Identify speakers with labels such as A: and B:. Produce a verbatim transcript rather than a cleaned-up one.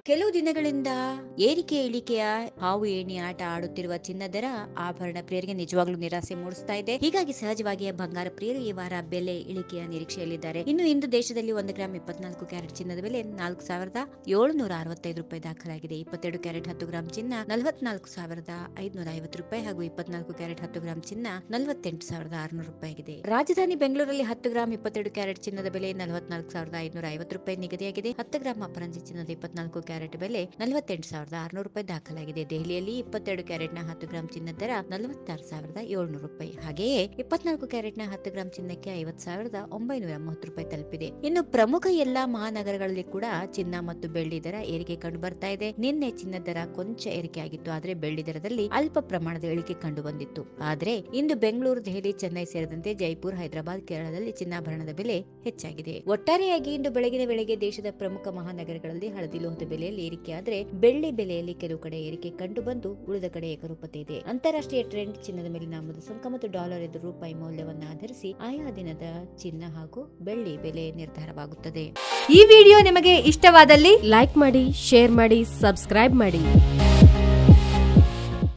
A: ಕೆಲವು ದಿನಗಳಿಂದ ಏರಿಕೆ ಇಳಿಕೆಯ ಹಾವು ಏಣಿ ಆಟ ಆಡುತ್ತಿರುವ ಚಿನ್ನ ದರ ಆಭರಣ ಪ್ರಿಯರಿಗೆ ನಿಜವಾಗ್ಲೂ ನಿರಾಸೆ ಮೂಡಿಸ್ತಾ ಇದೆ. ಹೀಗಾಗಿ ಸಹಜವಾಗಿ ಬಂಗಾರ ಪ್ರಿಯರು ಈ ವಾರ ಬೆಲೆ ಇಳಿಕೆಯ ನಿರೀಕ್ಷೆಯಲ್ಲಿದ್ದಾರೆ. ಇನ್ನು ಇಂದು ದೇಶದಲ್ಲಿ ಒಂದು ಗ್ರಾಮ್ ಇಪ್ಪತ್ನಾಲ್ಕು ಕ್ಯಾರೆಟ್ ಚಿನ್ನದ ಬೆಲೆ ನಾಲ್ಕು ಸಾವಿರದ ಏಳುನೂರ ಅರವತ್ತೈದು ರೂಪಾಯಿ ದಾಖಲಾಗಿದೆ. ಇಪ್ಪತ್ತೆರಡು ಕ್ಯಾರೆಟ್ ಹತ್ತು ಗ್ರಾಮ್ ಚಿನ್ನ ನಲವತ್ನಾಲ್ಕು ಸಾವಿರದ ಐದುನೂರ ಐವತ್ತು ರೂಪಾಯಿ ಹಾಗೂ ಇಪ್ಪತ್ನಾಲ್ಕು ಕ್ಯಾರೆಟ್ ಹತ್ತು ಗ್ರಾಮ್ ಚಿನ್ನ ನಲವತ್ತೆಂಟು ಸಾವಿರದ ಆರುನೂರು ರೂಪಾಯಿ ಆಗಿದೆ. ರಾಜಧಾನಿ ಬೆಂಗಳೂರಲ್ಲಿ ಹತ್ತು ಗ್ರಾಮ್ ಇಪ್ಪತ್ತೆರಡು ಕ್ಯಾರೆಟ್ ಚಿನ್ನದ ಬೆಲೆ ನಲವತ್ನಾಲ್ಕು ಸಾವಿರದ ಐದುನೂರ ಐವತ್ತು ರೂಪಾಯಿ ನಿಗದಿಯಾಗಿದೆ. ಹತ್ತು ಗ್ರಾಮ್ ಅಪರಂಜಿ ಚಿನ್ನದ ಇಪ್ಪತ್ನಾಲ್ಕು ಕ್ಯಾರೆಟ್ ಬೆಲೆ ನಲವತ್ತೆಂಟು ಸಾವಿರದ ಆರುನೂರು ರೂಪಾಯಿ ದಾಖಲಾಗಿದೆ. ದೆಹಲಿಯಲ್ಲಿ ಇಪ್ಪತ್ತೆರಡು ಕ್ಯಾರೆಟ್ ನ ಹತ್ತು ಗ್ರಾಮ್ ಚಿನ್ನದ ದರ ನಲವತ್ತಾರು ಸಾವಿರದ ಏಳುನೂರು ರೂಪಾಯಿ. ಹಾಗೆಯೇ ಇಪ್ಪತ್ನಾಲ್ಕು ಕ್ಯಾರೆಟ್ ನ ಹತ್ತು ಗ್ರಾಮ್ ಚಿನ್ನಕ್ಕೆ ಐವತ್ತು ಸಾವಿರದ ಒಂಬೈನೂರ ಮೂವತ್ತು ರೂಪಾಯಿ ತಲುಪಿದೆ. ಇನ್ನು ಪ್ರಮುಖ ಎಲ್ಲಾ ಮಹಾನಗರಗಳಲ್ಲಿ ಕೂಡ ಚಿನ್ನ ಮತ್ತು ಬೆಳ್ಳಿ ದರ ಏರಿಕೆ ಕಂಡು ಬರ್ತಾ ಇದೆ. ನಿನ್ನೆ ಚಿನ್ನ ದರ ಕೊಂಚ ಏರಿಕೆ ಆಗಿತ್ತು, ಆದರೆ ಬೆಳ್ಳಿ ದರದಲ್ಲಿ ಅಲ್ಪ ಪ್ರಮಾಣದ ಇಳಿಕೆ ಕಂಡು ಬಂದಿತ್ತು. ಆದರೆ ಇಂದು ಬೆಂಗಳೂರು, ದೆಹಲಿ, ಚೆನ್ನೈ ಸೇರಿದಂತೆ ಜೈಪುರ್, ಹೈದರಾಬಾದ್, ಕೇರಳದಲ್ಲಿ ಚಿನ್ನಾಭರಣದ ಬೆಲೆ ಹೆಚ್ಚಾಗಿದೆ. ಒಟ್ಟಾರೆಯಾಗಿ ಇಂದು ಬೆಳಗಿನ ವೇಳೆಗೆ ದೇಶದ ಪ್ರಮುಖ ಮಹಾನಗರಗಳಲ್ಲಿ ಹಳದಿ ಲೋಹದ ಬೆಲೆಯಲ್ಲಿ ಏರಿಕೆ ಆದರೆ ಬೆಳ್ಳಿ ಬೆಲೆಯಲ್ಲಿ ಕೆಲವು ಕಡೆ ಏರಿಕೆ ಕಂಡು ಬಂದು ಉಳಿದ ಕಡೆ ಏಕರೂಪತೆ ಇದೆ. ಅಂತಾರಾಷ್ಟ್ರೀಯ ಟ್ರೆಂಡ್ ಚಿನ್ನದ ಮೇಲಿನ ಆಮದು ಸುಂಕ ಮತ್ತು ಡಾಲರ್ ಎದುರು ರೂಪಾಯಿ ಮೌಲ್ಯವನ್ನು ಆಧರಿಸಿ ಆಯಾ ದಿನದ ಚಿನ್ನ ಹಾಗೂ ಬೆಳ್ಳಿ ಬೆಲೆ ನಿರ್ಧಾರವಾಗುತ್ತದೆ.
B: ಈ ವಿಡಿಯೋ ನಿಮಗೆ ಇಷ್ಟವಾದಲ್ಲಿ ಲೈಕ್ ಮಾಡಿ, ಶೇರ್ ಮಾಡಿ, ಸಬ್ಸ್ಕ್ರೈಬ್ ಮಾಡಿ.